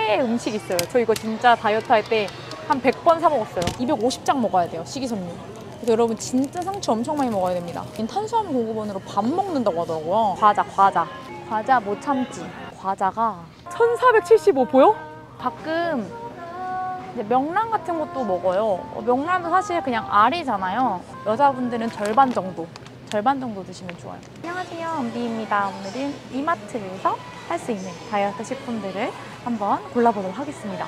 최애 음식이 있어요. 저 이거 진짜 다이어트 할 때 한 100번 사 먹었어요. 250장 먹어야 돼요, 식이섬유. 그래서 여러분 진짜 상추 엄청 많이 먹어야 됩니다. 탄수화물 공급원으로 밥 먹는다고 하더라고요. 과자 못 참지. 과자가 1475 보여? 가끔 이제 명란 같은 것도 먹어요. 명란은 사실 그냥 알이잖아요. 여자분들은 절반 정도 드시면 좋아요. 안녕하세요, 은비입니다. 오늘은 이마트에서 할 수 있는 다이어트 식품들을 한번 골라보도록 하겠습니다.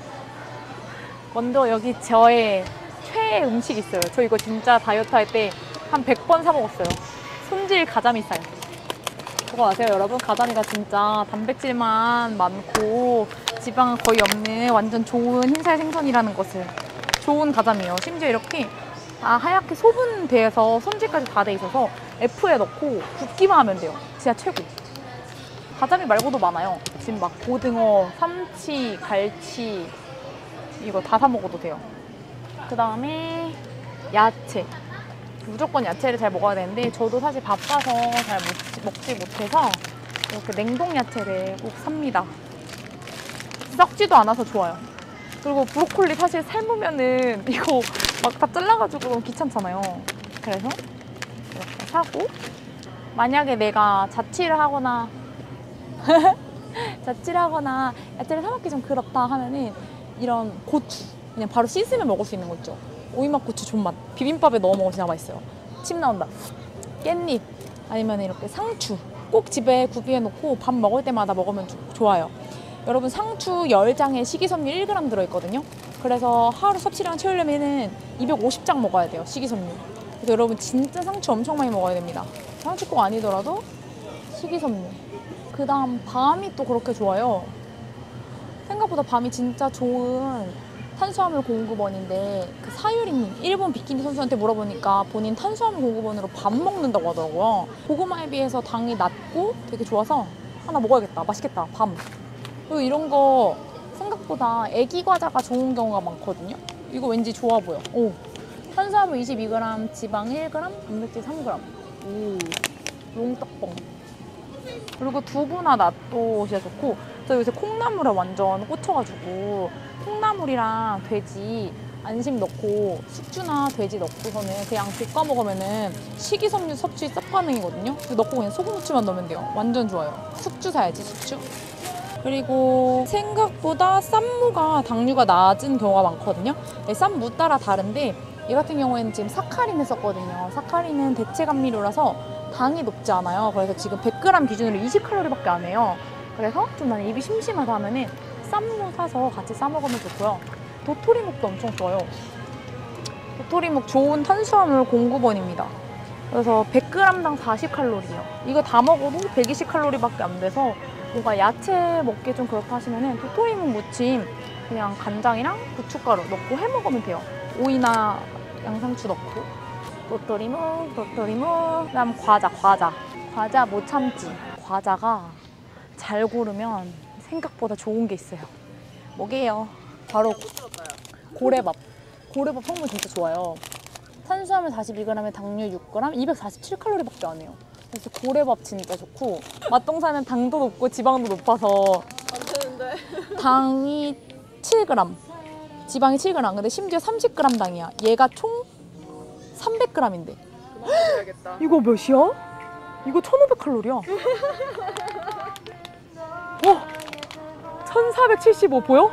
먼저 여기 저의 최애 음식이 있어요. 저 이거 진짜 다이어트 할 때 한 100번 사 먹었어요. 손질 가자미살. 그거 아세요, 여러분? 가자미가 진짜 단백질만 많고 지방은 거의 없는 완전 좋은 흰살 생선이라는 것을. 좋은 가자미예요. 심지어 이렇게 하얗게 소분돼서 손질까지 다 돼 있어서 F에 넣고 굽기만 하면 돼요. 진짜 최고. 가자미 말고도 많아요. 지금 막 고등어, 삼치, 갈치 이거 다 사 먹어도 돼요. 그 다음에 야채. 무조건 야채를 잘 먹어야 되는데 저도 사실 바빠서 잘 먹지 못해서 이렇게 냉동 야채를 꼭 삽니다. 썩지도 않아서 좋아요. 그리고 브로콜리 사실 삶으면은 이거 막 다 잘라가지고 너무 귀찮잖아요. 그래서 이렇게 사고, 만약에 내가 자취를 하거나 야채를 사 먹기 좀 그렇다 하면은 이런 고추 그냥 바로 씻으면 먹을 수 있는 거 있죠. 오이맛 고추 존맛. 비빔밥에 넣어 먹으면 진짜 맛있어요. 침 나온다. 깻잎 아니면 이렇게 상추 꼭 집에 구비해 놓고 밥 먹을 때마다 먹으면 좋아요. 여러분, 상추 10장에 식이섬유 1g 들어있거든요. 그래서 하루 섭취량 채우려면 250장 먹어야 돼요, 식이섬유. 그래서 여러분 진짜 상추 엄청 많이 먹어야 됩니다. 상추 꼭 아니더라도 식이섬유. 그 다음 밤이 또 그렇게 좋아요. 생각보다 밤이 진짜 좋은 탄수화물 공급원인데, 그 사유리님, 일본 비키니 선수한테 물어보니까 본인 탄수화물 공급원으로 밥 먹는다고 하더라고요. 고구마에 비해서 당이 낮고 되게 좋아서 하나 먹어야겠다. 맛있겠다, 밤. 그리고 이런 거 생각보다 애기 과자가 좋은 경우가 많거든요. 이거 왠지 좋아 보여. 오, 탄수화물 22g, 지방 1g, 단백질 3g. 오, 롱떡봉. 그리고 두부나 낫도 진짜 좋고, 저 요새 콩나물에 완전 꽂혀가지고 콩나물이랑 돼지 안심 넣고 숙주나 돼지 넣고서는 그냥 볶아 먹으면은 식이섬유 섭취 쌉 가능이거든요. 넣고 그냥 소금 후추만 넣으면 돼요. 완전 좋아요. 숙주 사야지, 숙주. 그리고 생각보다 쌈무가 당류가 낮은 경우가 많거든요. 쌈무 따라 다른데 얘 같은 경우에는 지금 사카린을 썼거든요. 사카린은 대체 감미료라서 당이 높지 않아요. 그래서 지금 100g 기준으로 20칼로리밖에 안 해요. 그래서 좀 나는 입이 심심하다 하면은 쌈무 사서 같이 싸 먹으면 좋고요. 도토리묵도 엄청 좋아요. 도토리묵 좋은 탄수화물 공급원입니다. 그래서 100g당 40칼로리예요. 이거 다 먹어도 120칼로리밖에 안 돼서 뭔가 야채 먹기 좀 그렇다 하시면은 도토리묵 무침 그냥 간장이랑 고춧가루 넣고 해 먹으면 돼요. 오이나 양상추 넣고. 도토리묵. 그다음 과자 못 참지. 과자가 잘 고르면 생각보다 좋은 게 있어요. 뭐게요? 바로 고래밥. 고래밥 성분 진짜 좋아요. 탄수화물 42g에 당류 6g, 247칼로리밖에 안 해요. 그래서 고래밥 진짜 좋고, 맛동산은 당도 높고 지방도 높아서 안 되는데. 당이 7g, 지방이 7g. 근데 심지어 30g 당이야. 얘가 총 300g인데. 그만 먹어야겠다. 이거 몇이야? 이거 1500칼로리야. 1475 보여?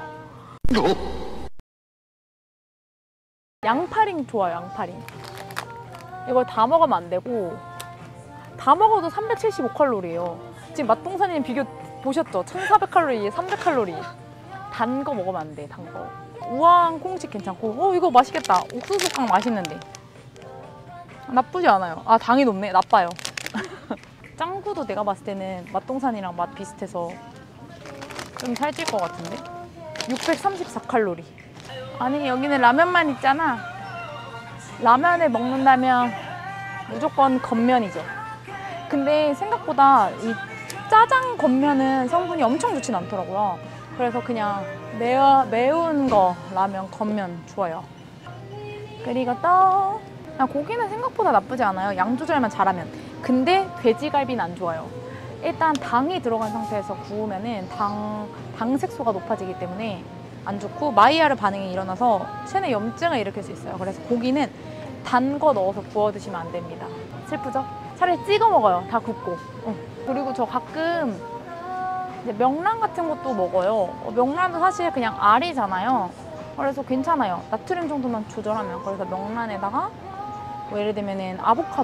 양파링 좋아요, 양파링. 이걸 다 먹으면 안 되고, 다 먹어도 375칼로리예요. 지금 맛동산님 비교 보셨죠? 1400칼로리에 300칼로리. 단 거 먹으면 안 돼, 단 거. 우왕 콩식 괜찮고, 이거 맛있겠다. 옥수수빵 맛있는데. 나쁘지 않아요. 당이 높네. 나빠요. 짱구도 내가 봤을 때는 맛동산이랑 맛 비슷해서 좀 살찔 것 같은데? 634칼로리. 아니, 여기는 라면만 있잖아. 라면을 먹는다면 무조건 겉면이죠. 근데 생각보다 이 짜장 겉면은 성분이 엄청 좋진 않더라고요. 그래서 그냥 매운 거 라면 겉면 좋아요. 그리고 또 고기는 생각보다 나쁘지 않아요. 양 조절만 잘하면. 근데 돼지갈비는 안 좋아요. 일단 당이 들어간 상태에서 구우면은 당 색소가 높아지기 때문에 안 좋고 마이야르 반응이 일어나서 체내 염증을 일으킬 수 있어요. 그래서 고기는 단 거 넣어서 구워 드시면 안 됩니다. 슬프죠? 차라리 찍어 먹어요. 다 굽고. 그리고 저 가끔 이제 명란 같은 것도 먹어요. 명란도 사실 그냥 알이잖아요. 그래서 괜찮아요. 나트륨 정도만 조절하면. 그래서 명란에다가 뭐 예를 들면은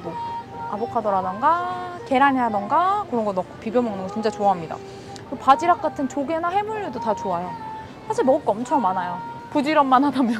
아보카도라던가 계란이라던가 그런 거 넣고 비벼 먹는 거 진짜 좋아합니다. 그리고 바지락 같은 조개나 해물류도 다 좋아요. 사실 먹을 거 엄청 많아요. 부지런만 하다면.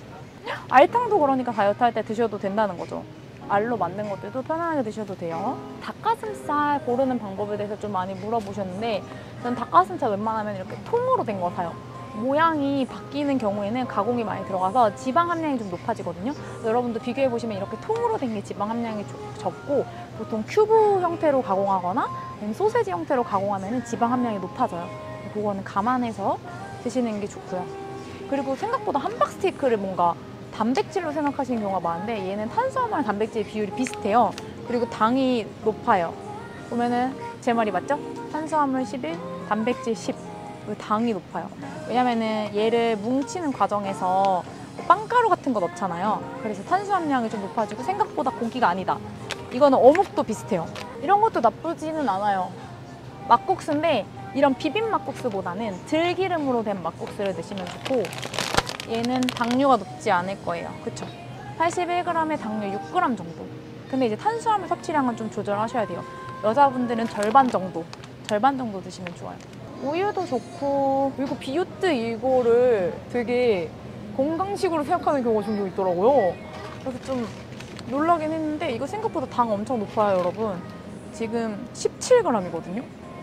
알탕도 그러니까 다이어트 할 때 드셔도 된다는 거죠. 알로 만든 것들도 편안하게 드셔도 돼요. 닭가슴살 고르는 방법에 대해서 좀 많이 물어보셨는데 저는 닭가슴살 웬만하면 이렇게 통으로 된 거 사요. 모양이 바뀌는 경우에는 가공이 많이 들어가서 지방 함량이 좀 높아지거든요. 여러분도 비교해보시면 이렇게 통으로 된 게 지방 함량이 적고 보통 큐브 형태로 가공하거나 소세지 형태로 가공하면 지방 함량이 높아져요. 그거는 감안해서 드시는 게 좋고요. 그리고 생각보다 함박스테이크를 뭔가 단백질로 생각하시는 경우가 많은데 얘는 탄수화물과 단백질 비율이 비슷해요. 그리고 당이 높아요. 보면은 제 말이 맞죠? 탄수화물 11, 단백질 10. 당이 높아요. 왜냐면은 얘를 뭉치는 과정에서 빵가루 같은 거 넣잖아요. 그래서 탄수함량이 좀 높아지고 생각보다 고기가 아니다. 이거는 어묵도 비슷해요. 이런 것도 나쁘지는 않아요. 막국수인데 이런 비빔 막국수보다는 들기름으로 된 막국수를 드시면 좋고 얘는 당류가 높지 않을 거예요. 그쵸? 81g에 당류 6g 정도. 근데 이제 탄수화물 섭취량은 좀 조절하셔야 돼요. 여자분들은 절반 정도 드시면 좋아요. 우유도 좋고 그리고 비오트 이거를 되게 건강식으로 생각하는 경우가 종종 있더라고요. 그래서 좀 놀라긴 했는데 이거 생각보다 당 엄청 높아요, 여러분. 지금 17g이거든요.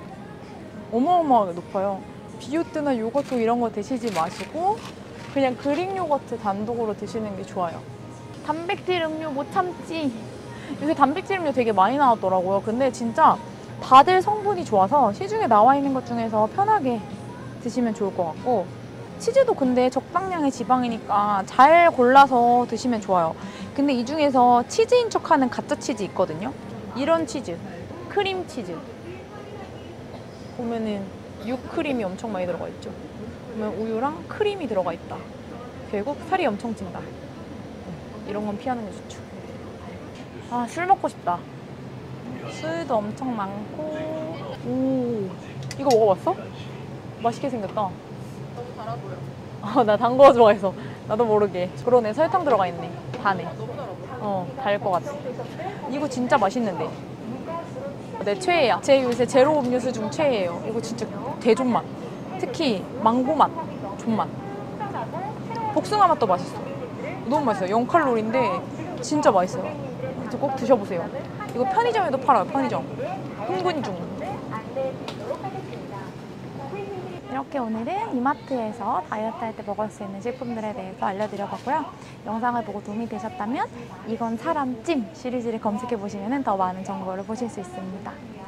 어마어마하게 높아요. 비오트나 요거트 이런 거 드시지 마시고 그냥 그릭 요거트 단독으로 드시는 게 좋아요. 단백질 음료 못 참지. 요새 단백질 음료 되게 많이 나왔더라고요. 근데 진짜 다들 성분이 좋아서 시중에 나와 있는 것 중에서 편하게 드시면 좋을 것 같고 치즈도 근데 적당량의 지방이니까 잘 골라서 드시면 좋아요. 근데 이 중에서 치즈인 척하는 가짜 치즈 있거든요. 이런 치즈, 크림 치즈 보면은 유크림이 엄청 많이 들어가 있죠. 보면 우유랑 크림이 들어가 있다. 결국 살이 엄청 찐다. 이런 건 피하는 게 좋죠. 아, 술 먹고 싶다. 술도 엄청 많고. 오, 이거 먹어봤어? 맛있게 생겼다. 너무 달아 보여. 나 단 거 좋아해서. 나도 모르게. 그러네, 설탕 들어가 있네. 다네. 너무 달아 보여. 달 것 같아. 이거 진짜 맛있는데. 내 최애야. 제 요새 제로 음료수 중 최애예요. 이거 진짜 대존맛. 특히 망고 맛, 존맛. 복숭아 맛도 맛있어. 너무 맛있어요. 0칼로리인데 진짜 맛있어요. 그래서 꼭 드셔보세요. 이거 편의점에도 팔아요. 편의점. 흥분 중. 이렇게 오늘은 이마트에서 다이어트 할 때 먹을 수 있는 식품들에 대해서 알려드려봤고요. 영상을 보고 도움이 되셨다면 이건 사람 찜 시리즈를 검색해보시면 더 많은 정보를 보실 수 있습니다.